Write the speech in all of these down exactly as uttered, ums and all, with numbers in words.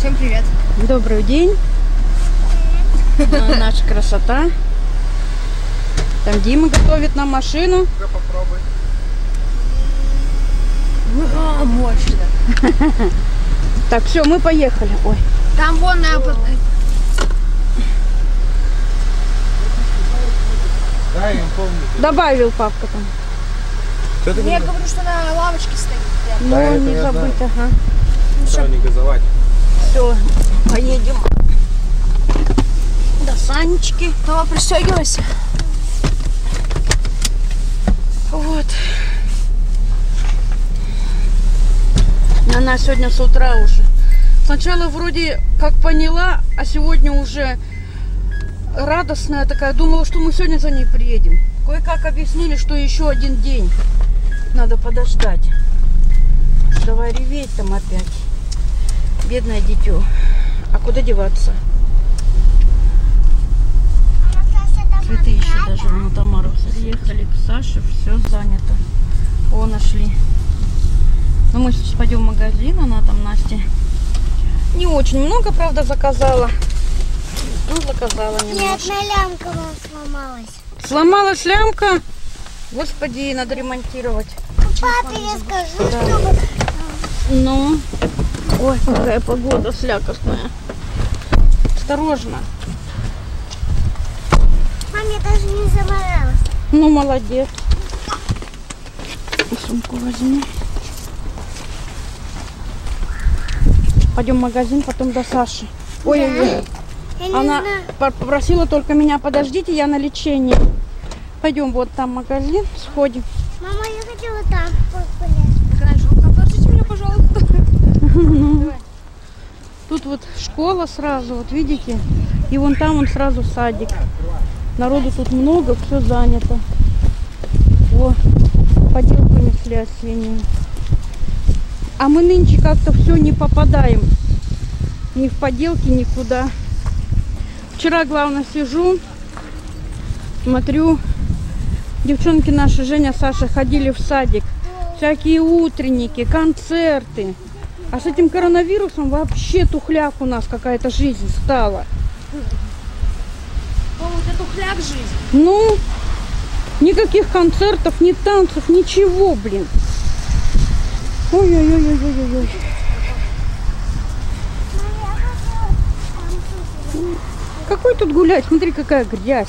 Всем привет. Добрый день. Наша красота. Там Дима готовит нам машину. Попробуй. А, мощно. Так, все, мы поехали. Ой. Там вон на... Да, я помню. Добавил папка там. Что ты Я говоришь? говорю, что на лавочке стоит. Ну, Да, это не я забыть, знаю. ага. Что, не газовать? Все, поедем до Санечки. Давай, пристегивайся. Вот. Она сегодня с утра уже. Сначала вроде как поняла, а сегодня уже радостная такая. Думала, что мы сегодня за ней приедем. Кое-как объяснили, что еще один день надо подождать. Давай реветь там опять. Бедное дитё. А куда деваться? Цветы еще даже на Тамару приехали к Саше, все занято. О, нашли. Ну, мы сейчас пойдем в магазин, она там, Настя, не очень много, правда, заказала. Ну, заказала немножко. Нет, на лямка у нас сломалась. Сломалась лямка? Господи, надо ремонтировать. Папе я скажу, Да. чтобы... Ну, ой, какая погода слякостная. Осторожно. Маме даже не заморалась. Ну, молодец. Сумку возьми. Пойдем в магазин, потом до Саши. Ой-ой-ой. Я не Она знаю. попросила только меня, подождите, я на лечении. Пойдем, вот там магазин, сходим. Мама, я хотела там погулять. Хорошо, подождите меня, пожалуйста. Тут вот школа сразу, вот видите? И вон там он сразу садик. Народу тут много, все занято. О, поделку несли осеннюю. А мы нынче как-то все не попадаем. Ни в поделки, никуда. Вчера, главное, сижу, смотрю, девчонки наши, Женя, Саша, ходили в садик. Всякие утренники, концерты. А с этим коронавирусом вообще тухляк у нас какая-то жизнь стала. О, вот это хляк жизнь. Ну, никаких концертов, ни танцев, ничего, блин. Ой-ой-ой-ой-ой-ой. Какой тут гулять? Смотри, какая грязь.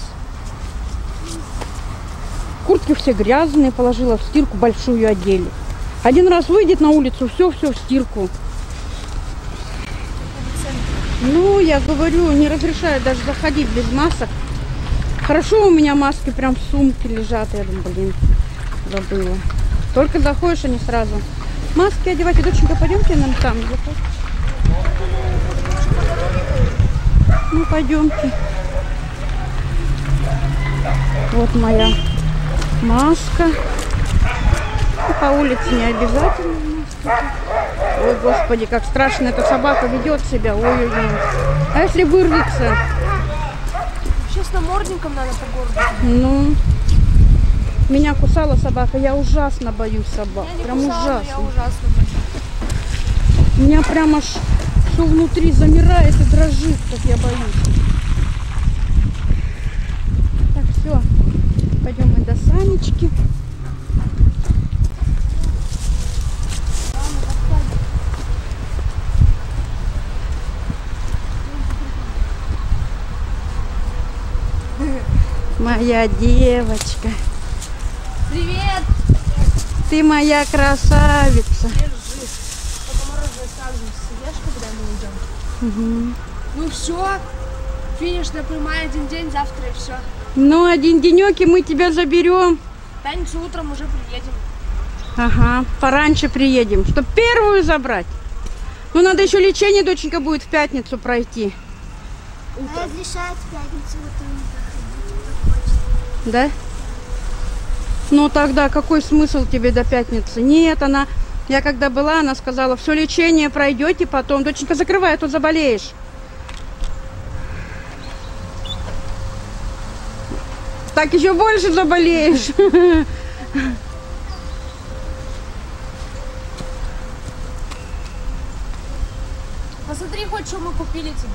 Куртки все грязные, положила в стирку, большую одели. Один раз выйдет на улицу, все-все в стирку. Ну, я говорю, не разрешаю даже заходить без масок. Хорошо, у меня маски прям в сумке лежат. Я думаю, блин, забыла. Только заходишь, они сразу. Маски одевайте. Доченька, пойдемте нам там. Ну, пойдемте. Вот моя маска. По улице не обязательно. Ой, господи, как страшно эта собака ведет себя. Ой-ой-ой. А если вырвется? Сейчас намордником надо по городу. Ну, меня кусала собака. Я ужасно боюсь собак. Я не Прям кусала, но ужасно. я ужасно боюсь. У меня прям аж все внутри замирает и дрожит, как я боюсь. Так, все. Пойдем мы до Санечки. Моя девочка. Привет! Ты моя красавица. Держи. Потом мороженое сразу съешь, когда мы уйдем. Угу. Ну все. Финишная прямая, один день, завтра и все. Ну, один денек, и мы тебя заберем. В пятницу утром уже приедем. Ага, пораньше приедем, чтобы первую забрать. Ну, надо еще лечение, доченька, будет в пятницу пройти. Разрешают в пятницу утром заходить, кто хочет. Да? Ну, тогда какой смысл тебе до пятницы? Нет, она... Я когда была, она сказала, все лечение пройдете потом. Доченька, закрывай, а то заболеешь. Так еще больше заболеешь. А Посмотри хоть, что мы купили тебе.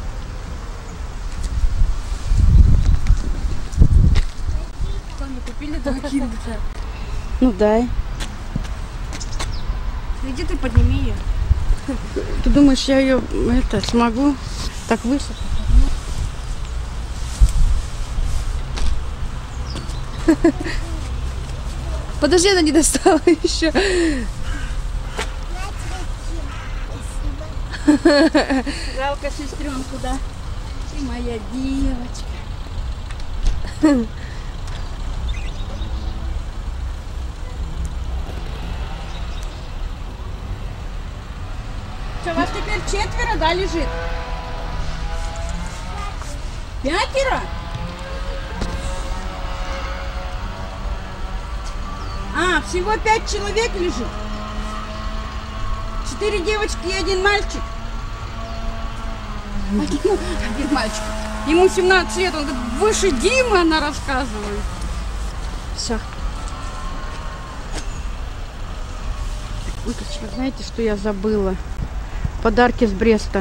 Что мы купили, да киндер. Ну дай. Иди ты подними ее. Ты думаешь, я ее это смогу так высосать? Подожди, она не достала еще. Жалко сестренку, да? Ты моя девочка. Что, вас теперь четверо, да, лежит? Пятеро? А, всего пять человек лежит. Четыре девочки и один мальчик. Один, один мальчик. Ему семнадцать лет, он говорит, выше Димы, она рассказывает. Все. Уточка, знаете, что я забыла? Подарки с Бреста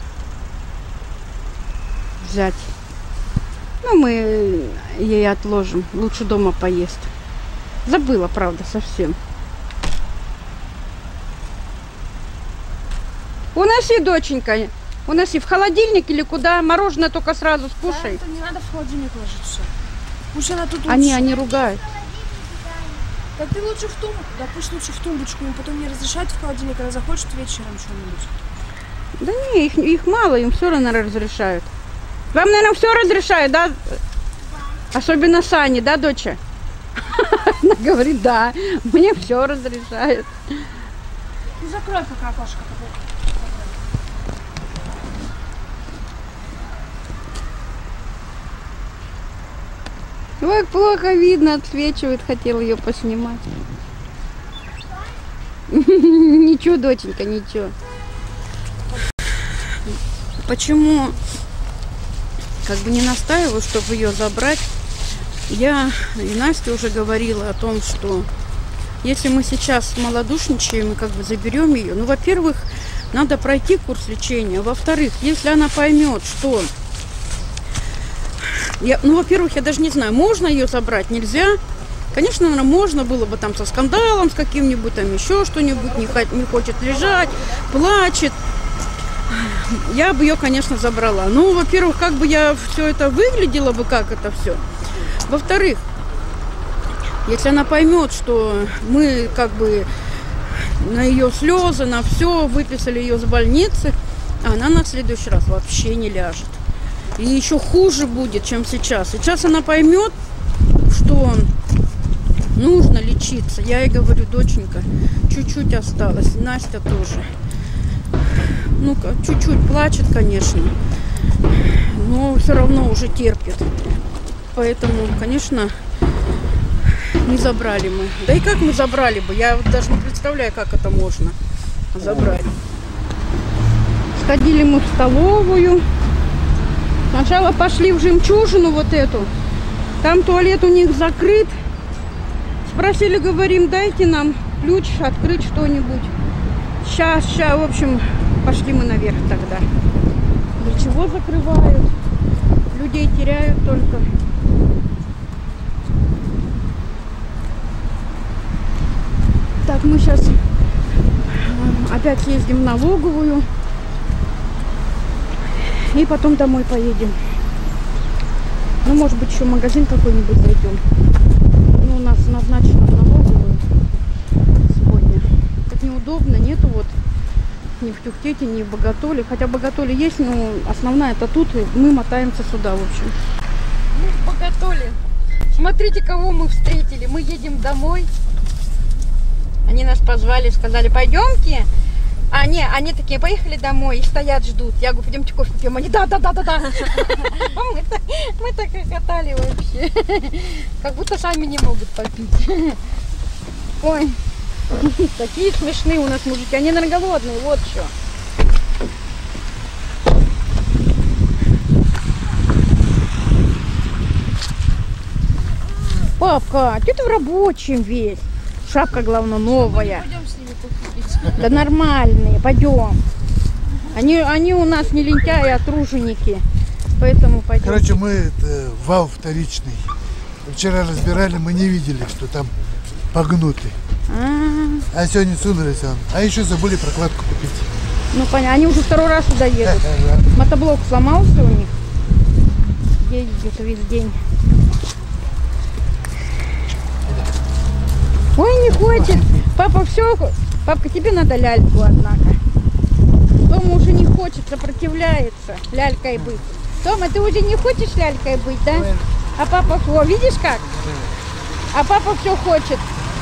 взять. Ну, мы ей отложим. Лучше дома поест. Забыла, правда, совсем. Уноси, доченька. Уноси в холодильник или куда? Мороженое только сразу скушай. Да, это не надо в холодильник ложить все. Пусть она тут Они, лучше. они ругают. Так ты лучше в тумбочку. Да пусть лучше в тумбочку. Им потом не разрешают в холодильник, когда захочет вечером что-нибудь. Да не, их, их мало, им все равно разрешают. Вам, наверное, все разрешают, да? Особенно Сане, да, доча? Она говорит, да, мне все разрешают. Ну закрой пока окошко. Ой, плохо видно, отсвечивает, хотел ее поснимать. Ничего, доченька, ничего. Почему как бы не настаиваю, чтобы ее забрать? Я и Настя уже говорила о том, что если мы сейчас малодушничаем и как бы заберем ее, ну, во-первых, надо пройти курс лечения. Во-вторых, если она поймет, что... Я, ну, во-первых, я даже не знаю, можно ее забрать, нельзя. Конечно, наверное, можно было бы там со скандалом, с каким-нибудь там еще что-нибудь, не, не хочет лежать, плачет. Я бы ее, конечно, забрала. Ну, во-первых, как бы я все это выглядела бы, как это все. Во-вторых, если она поймет, что мы как бы на ее слезы, на все выписали ее с больницы, она на следующий раз вообще не ляжет. И еще хуже будет, чем сейчас. Сейчас она поймет, что нужно лечиться. Я ей говорю, доченька, чуть-чуть осталось. Настя тоже. Ну-ка, чуть-чуть плачет, конечно, но все равно уже терпит. Поэтому, конечно, не забрали мы. Да и как мы забрали бы? Я вот даже не представляю, как это можно забрать. Сходили мы в столовую. Сначала пошли в Жемчужину вот эту. Там туалет у них закрыт. Спросили, говорим, дайте нам ключ, открыть что-нибудь. Сейчас, сейчас, в общем, пошли мы наверх тогда. Для чего закрывают? Людей теряют только. Так, мы сейчас опять съездим в налоговую. И потом домой поедем. Ну, может быть, еще в магазин какой-нибудь зайдем. Ну, у нас назначено в налоговую сегодня. Так неудобно, нету вот ни в Тюхтете, ни в Боготоле. Хотя Боготоле есть, но основная это тут, и мы мотаемся сюда, в общем. Мы в Боготоле. Смотрите, кого мы встретили. Мы едем домой. Они нас позвали, сказали, пойдемте. А, не, они такие, поехали домой и стоят, ждут. Я говорю, пойдемте кофе пьем. Они, да, да, да, да, да. Мы так хохотали вообще. Как будто сами не могут попить. Ой, такие смешные у нас мужики. Они, наверное, голодные, вот что. Папка, ты в рабочем весь. Шапка, главное, новая. Пойдем с ними купить. Да нормальные, пойдем. Они, они у нас не лентяи, а труженики. Поэтому пойдем. Короче, мы это, вал вторичный. Вчера разбирали, мы не видели, что там погнутый. А, А сегодня сунулись он. А еще забыли прокладку купить. ну понятно, они уже второй раз сюда едут. Мотоблок сломался у них. Ездят весь день. Ой, не хочет. Папа, все. Папка, тебе надо ляльку, однако. Тома уже не хочет, сопротивляется лялькой быть. Тома, ты уже не хочешь лялькой быть, да? А папа, о, видишь как? А папа все хочет,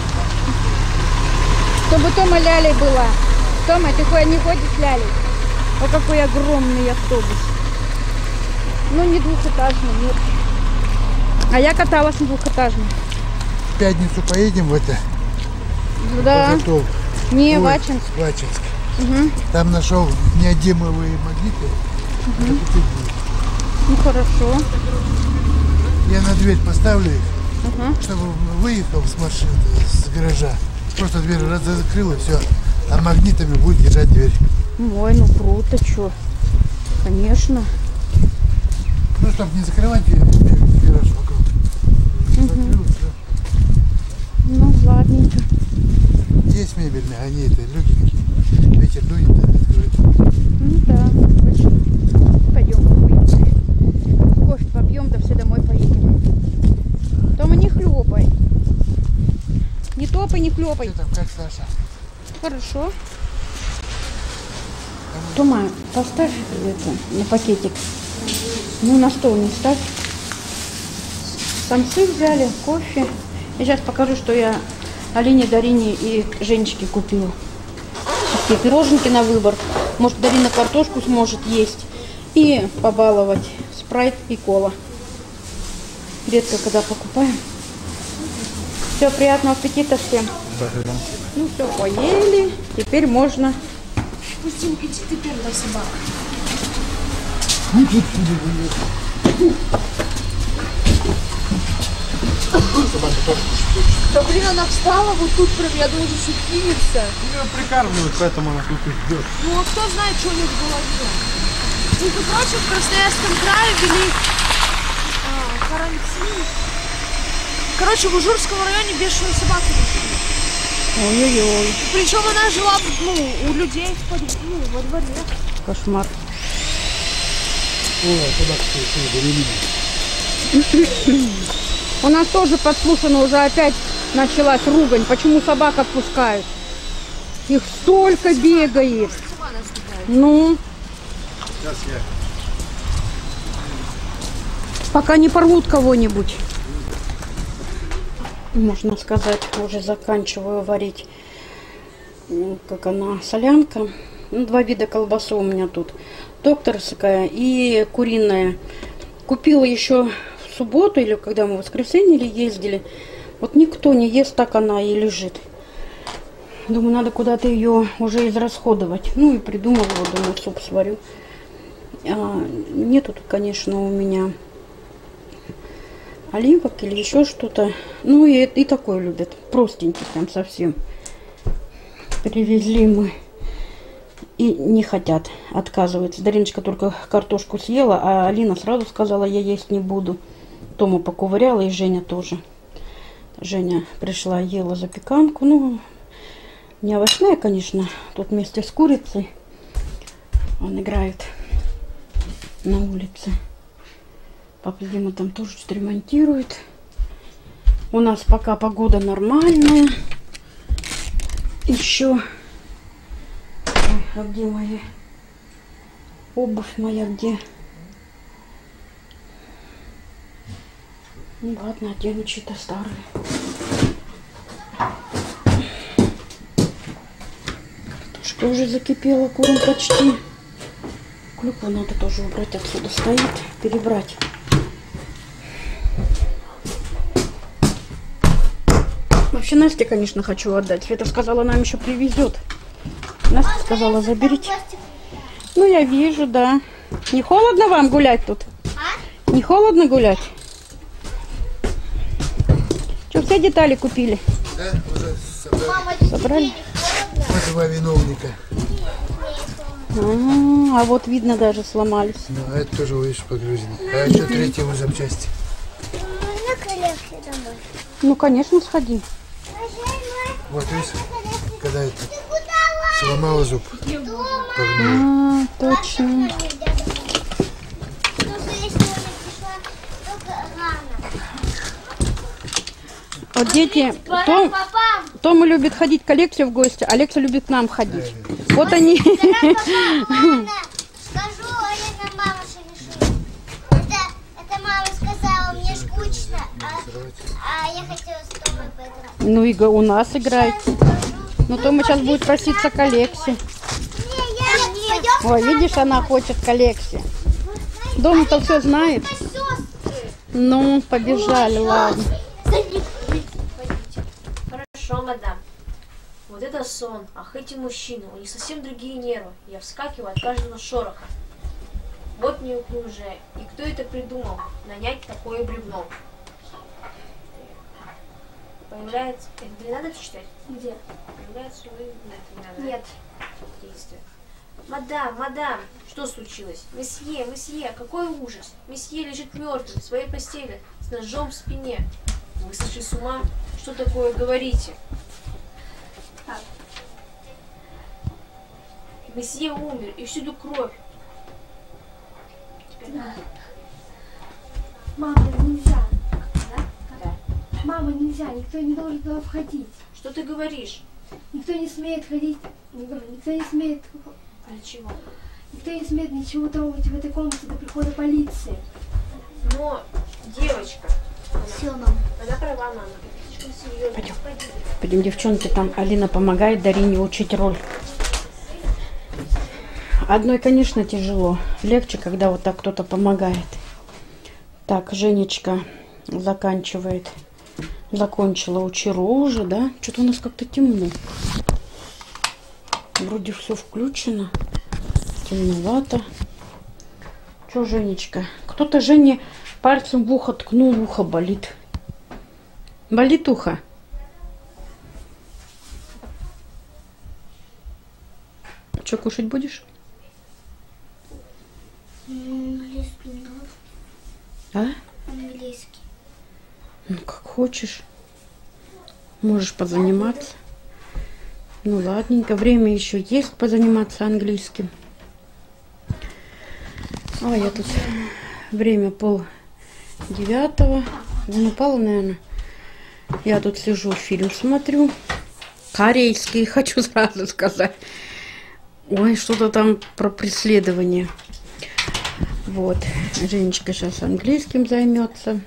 чтобы Тома лялей была. Тома, ты не ходишь лялей? О, какой огромный автобус. Ну, не двухэтажный, нет. А я каталась на двухэтажном. В пятницу поедем в это. Да. Готов. Не, Ой, в Ачинск. в Ачинск. Угу. Там нашел неодимовые магниты. Угу. Ну, хорошо. Я на дверь поставлю их, Угу. чтобы выехал с машины, с гаража. Просто дверь раз закрыл и все. А магнитами будет держать дверь. Ой, ну круто, чё. Конечно. Ну, чтобы не закрывать дверь, гараж вокруг. Закрыл, всё. Ну, ладненько. Есть мебельные, они это легенькие. Ветер дует, откроет. Ну да, точно. Пойдем попьем. Кофе попьем, да все домой поедем. Тома, не хлопай. Не топай, не хлопай. Что там, как Саша? Хорошо. Тома, поставь это на пакетик. Ну, на стол не ставь. Самсы взяли, кофе. Я сейчас покажу, что я Алине, Дарине и Женечке купила. Такие пироженки на выбор. Может, Дарина картошку сможет есть. И побаловать спрайт и кола. Редко когда покупаем. Все, приятного аппетита всем. Ну все, поели. Теперь можно... Пустим, иди ты первая собака. Да блин, она встала вот тут прям, я думаю, что кинется. Ее прикармливают, поэтому она тут и ждет. Ну а кто знает, что у них в голове? Между прочим, в Красноярском крае ввели а, карантин. Короче, в Ужурском районе бешеную собаку нашли. Ой-ой-ой. Причем она жила ну, у людей в под... ну, во дворе. Кошмар. Ой, собака, У нас тоже подслушано, уже опять началась ругань. Почему собак отпускают? Их столько бегает. Ну. Сейчас я. Пока не порвут кого-нибудь. Можно сказать, уже заканчиваю варить. Как она, солянка. Ну, два вида колбасы у меня тут. Докторская и куриная. Купила еще в субботу, или когда мы в воскресенье ездили. Вот никто не ест, так она и лежит. Думаю, надо куда-то ее уже израсходовать. Ну и придумала, вот, думаю, суп сварю. А, нету тут, конечно, у меня оливок или еще что-то. Ну и, и такое любят. Простенький прям совсем. Привезли мы. И не хотят, отказываются. Дариночка только картошку съела, а Алина сразу сказала, я есть не буду. Тома поковыряла, и Женя тоже. Женя пришла, ела запеканку. Ну, не овощная, конечно. Тут вместе с курицей. Он играет на улице. Папа Дима там тоже что-то ремонтирует. У нас пока погода нормальная. Еще... А где моя обувь моя, где? Ну ладно, одену чьи-то старые. Картошка уже закипела, куром почти. Клюкву надо тоже убрать, отсюда стоит, перебрать. Вообще Насте, конечно, хочу отдать. Света сказала, нам еще привезет. Настя сказала, заберите. Ну, я вижу, да. Не холодно вам гулять тут? А? Не холодно гулять? Что, все детали купили? Да, уже собрали. Мама, Собрали? Вот два виновника. А, а вот видно даже сломались. Ну, а это тоже, видишь, погрузено. А еще третья его запчасти. Можно коллекцию домой? Ну, конечно, сходи. Вот видишь, когда это сломала зуб. Погнула. А, точно. Вот дети, Том, Тома любит ходить к Алексе в гости, Алекса любит к нам ходить. Вот они. Скажу, Алина, мама что решила. Это, это мама сказала, мне скучно, а, а я хотела с тобой поиграть. Ну и у нас играет. Ну Тома сейчас будет проситься к Алексе. Ой, видишь, она хочет к Алексе. Дома-то все знает. Ну, побежали, ладно. Хорошо, мадам. Вот это сон. Ах, эти мужчины, у них совсем другие нервы. Я вскакиваю от каждого шороха. Вот неуклюжая. И кто это придумал? Нанять такое бревно. Появляется... Это не надо читать? Где? Появляется... Нет, не надо. Нет. Действие. Мадам, мадам, что случилось? Месье, месье, какой ужас. Месье лежит мертвый в своей постели с ножом в спине. Вы сошли с ума? Что такое говорите? Так. Месье умер, и всюду кровь. Теперь... Мама, нельзя. Да? Да. Мама, нельзя. Никто не должен туда входить. Что ты говоришь? Никто не смеет ходить. Никто не смеет... Для чего? Никто не смеет ничего трогать в этой комнате до прихода полиции. Но, девочка, Все, мам. она права, мама. Слишком серьезно. Пойдем. Пойдем. Пойдем, девчонки, там Алина помогает Дарине учить роль. Одной, конечно, тяжело. Легче, когда вот так кто-то помогает. Так, Женечка заканчивает. Закончила учеру уже, да? Что-то у нас как-то темно. Вроде все включено. Темновато. Что, Женечка? Кто-то Жене пальцем в ухо ткнул, ухо болит. Болит ухо? Что, кушать будешь? Английский не надо. А? Английский. Ну, как хочешь. Можешь позаниматься. Ну, ладненько. Время еще есть позаниматься английским. А я тут время пол девятого. Ну, упала, наверное. Я тут сижу, фильм смотрю. Корейский, хочу сразу сказать. Ой, что-то там про преследование. Вот. Женечка сейчас английским займется.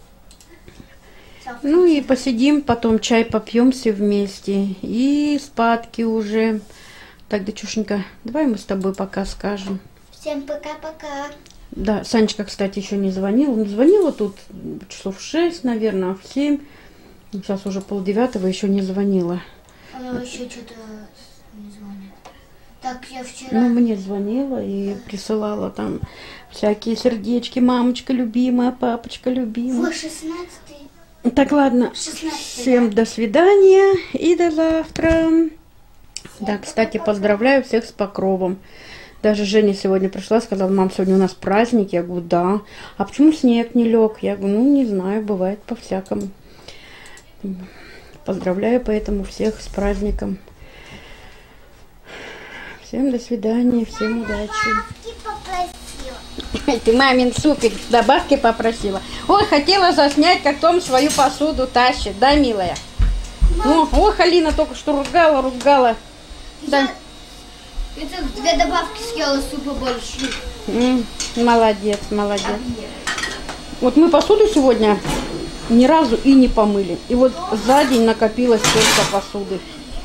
Ну и посидим, потом чай попьем все вместе. И спадки уже. Так, дочушенька, давай мы с тобой пока скажем. Всем пока-пока. Да, Санечка, кстати, еще не звонила. Ну, звонила тут часов в шесть, наверное, а в семь. Сейчас уже полдевятого, еще не звонила. Она еще что-то не звонит. Так, я вчера... Ну, мне звонила и присылала там всякие сердечки. Мамочка любимая, папочка любимая. Вы шестнадцатый. Так, ладно. шестнадцатый, Всем до свидания и до завтра. Да, кстати, поздравляю всех с Покровом. Даже Женя сегодня пришла, сказала: мам, сегодня у нас праздник. Я говорю: да. А почему снег не лег? Я говорю: ну, не знаю, бывает по-всякому. Поздравляю поэтому всех с праздником. Всем до свидания, всем удачи. Ты мамин супик добавки попросила. Ой, хотела заснять, как Том свою посуду тащит, да, милая? О, ох, Алина только что ругала, ругала. Да. Это две добавки съела супа больше. М, молодец, молодец. Вот мы посуду сегодня ни разу и не помыли. И вот за день накопилось столько посуды.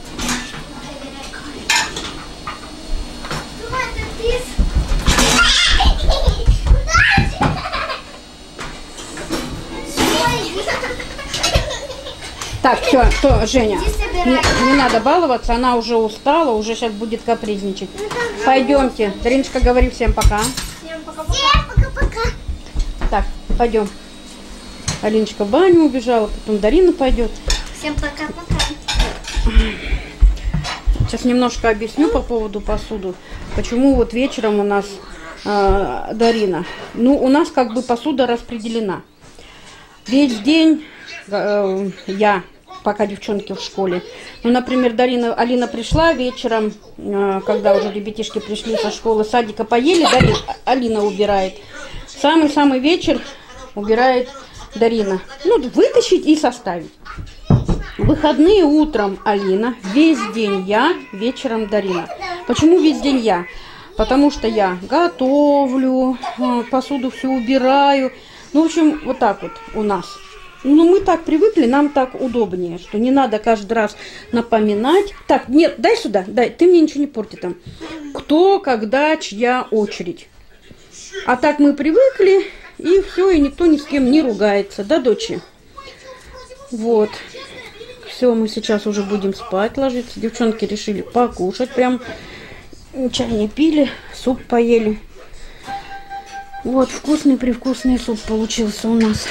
Так, все, что, Женя, не, не надо баловаться, она уже устала, уже сейчас будет капризничать. Пойдемте. Дариночка, говори всем пока. Всем пока-пока. Так, пойдем. Алиночка в баню убежала, потом Дарина пойдет. Всем пока-пока. Сейчас немножко объясню по поводу посуды. Почему вот вечером у нас э, Дарина? Ну, у нас как бы посуда распределена. Весь день э, я, пока девчонки в школе. Ну, например, Дарина, Алина пришла вечером, э, когда уже ребятишки пришли со школы, садика поели, Дарина, Алина убирает. Самый-самый вечер убирает Дарина. Ну, вытащить и составить. В выходные утром Алина, весь день я, вечером Дарина. Почему весь день я? Потому что я готовлю, посуду все убираю. Ну, в общем, вот так вот у нас. Ну, мы так привыкли, нам так удобнее, что не надо каждый раз напоминать. Так, нет, дай сюда, дай, ты мне ничего не порти там. Кто, когда, чья очередь. А так мы привыкли, и все, и никто ни с кем не ругается, да, дочи? Вот. Все, мы сейчас уже будем спать ложиться. Девчонки решили покушать. Прям чай не пили, суп поели. Вот, вкусный-привкусный суп получился у нас.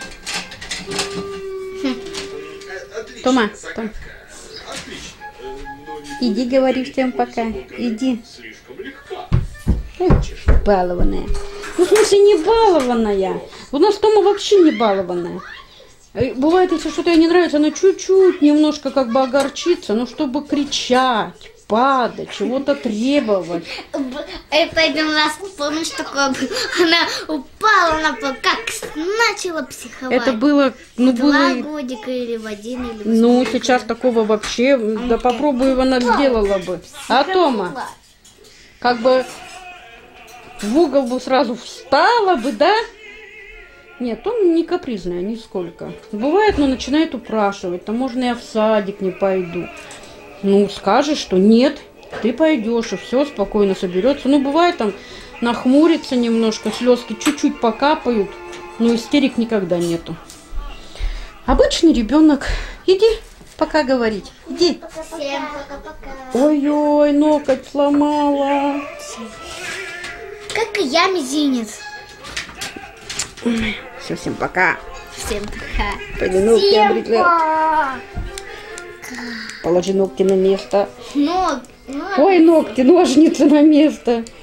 Тома, Том. Иди, говори всем пока. Иди. Эх, балованная. Ну, в смысле, не балованная. У нас Тома вообще не балованная. Бывает, если что-то ей не нравится, она чуть-чуть немножко как бы огорчится, но чтобы кричать, падать, чего-то требовать. Это один раз, помнишь, такое, она упала на пол, как начала психовать. Это было, ну, Два было... годика или в один, или в Ну, сейчас такого вообще, да попробую, она сделала бы. А Тома, как бы в угол бы сразу встала бы, да? Нет, он не капризная, нисколько. Бывает, но начинает упрашивать. Там можно я в садик не пойду. Ну, скажешь, что нет, ты пойдешь, и все спокойно соберется. Ну, бывает, там нахмурится немножко, слезки чуть-чуть покапают, но истерик никогда нету. Обычный ребенок. Иди, пока говорить. Иди. Всем пока-пока. Ой-ой, ноготь сломала. Как и я, мизинец. Все, всем пока. Всем пока. Пойди ногти обрезай. Положи ногти на место. Но, но... Ой, ногти, ножницы на место.